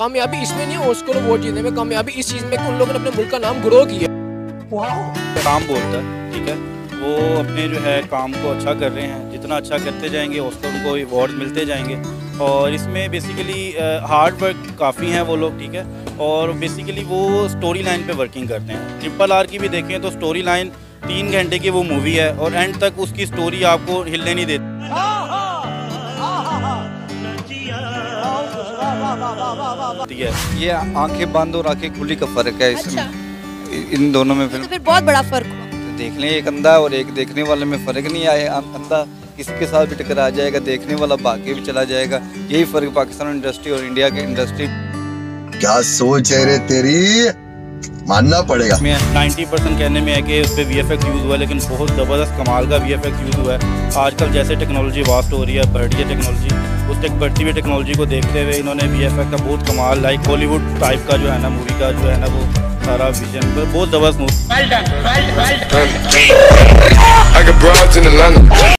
कामयाबी इसमें नहीं है ऑस्कर अवार्ड जीतने में, कामयाबी इस चीज़ में कि उन लोगों ने अपने मुल्क का नाम ग्रो किया। काम बोलता है, ठीक है, वो अपने जो है काम को अच्छा कर रहे हैं, जितना अच्छा करते जाएंगे ऑस्कर उनको अवार्ड मिलते जाएंगे। और इसमें बेसिकली हार्ड वर्क काफ़ी हैं वो लोग, ठीक है, और बेसिकली वो स्टोरी लाइन पे वर्किंग करते हैं। RRR की भी देखें तो स्टोरी लाइन 3 घंटे की वो मूवी है और एंड तक उसकी स्टोरी आपको हिलने नहीं देती है। ये आंखें बंद और आंखें खुली का फर्क है इसमें। अच्छा। इन दोनों में तो फिर बहुत बड़ा फर्क हुआ। देख लें, एक अंधा और एक देखने वाले में फर्क नहीं आया। अंधा किसी के साथ भी टकरा जाएगा, देखने वाला भाग के भी चला जाएगा। यही फर्क पाकिस्तान इंडस्ट्री और इंडिया के इंडस्ट्री। क्या सोच है रे तेरी, मानना पड़ेगा। 90% कहने में है कि उस पर VFX यूज़ हुआ है, लेकिन बहुत ज़बरदस्त कमाल का VFX यूज़ हुआ है। आजकल जैसे टेक्नोलॉजी वास्ट हो रही है, बढ़ रही है टेक्नोलॉजी, उस तक बढ़ती हुई टेक्नोलॉजी को देखते हुए इन्होंने VFX का बहुत कमाल, लाइक हॉलीवुड टाइप का जो है ना मूवी का जो है ना वो सारा विजन बहुत ज़बरदस्त मूवी।